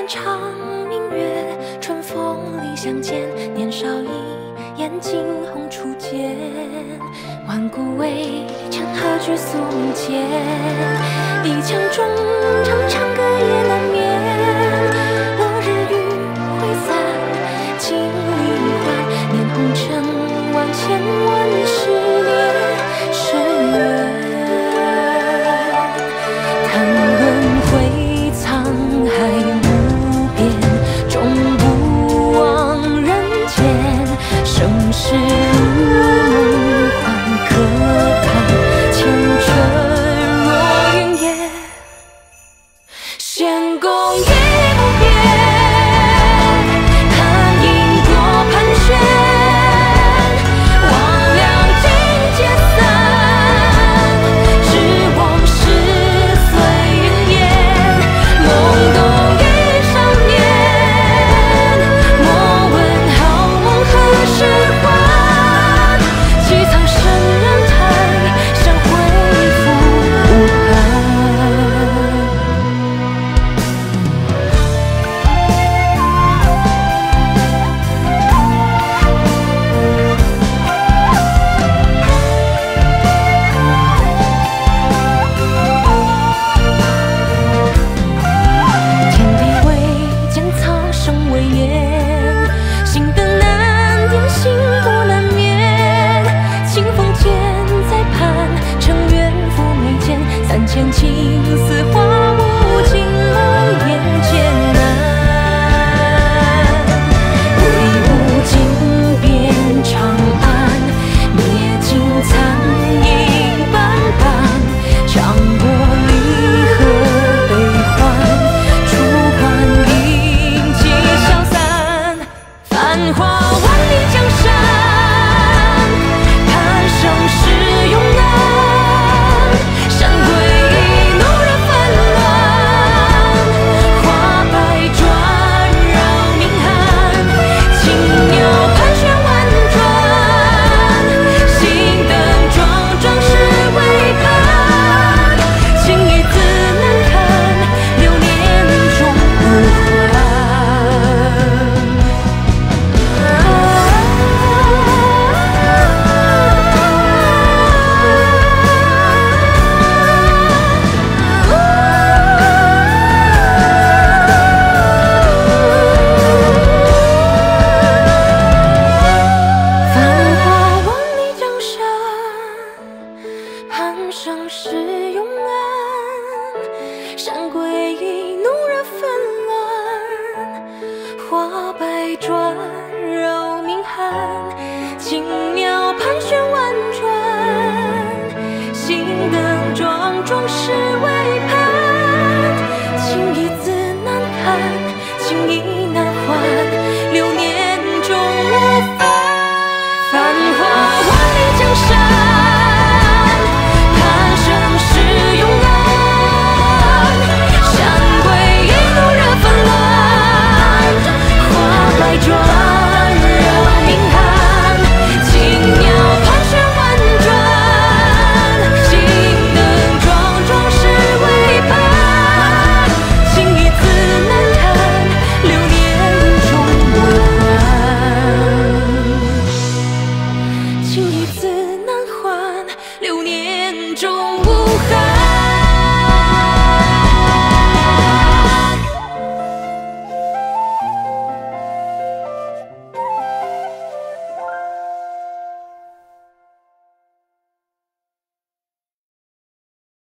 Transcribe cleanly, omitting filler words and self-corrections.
长明月，春风里相见。年少一眼惊鸿初见，万古为尘，何惧宿命间？一腔衷肠，长歌也难眠。落日余晖散，尽离欢。念红尘万千，问是恋是缘。谈轮回沧海无边，终不忘人间。生死如梦幻，可看前尘若云烟。仙宫亦不变，看因果盘旋。忘两尽皆散，只往事随云烟。梦动一少年，莫问好梦何时还。几苍生人海，相会复无憾。天地未见，苍生未言。心灯难点，心不难眠。清风剑在畔，尘缘拂眉间。3000情丝花无尽，梦魇艰难。挥舞金鞭长安，灭尽残影斑斑。尝过离合悲欢，出关迎际消散。繁华万里江山，看盛世永安。山归一怒人纷乱，花百转绕明寒。青鸟盘旋婉转，心灯桩桩是为盼。情义自难看，流年终不还。繁华万里江山，盼盛世永安。山归一怒人纷乱，花百转绕明寒。青鸟盘旋婉转，心灯桩桩是为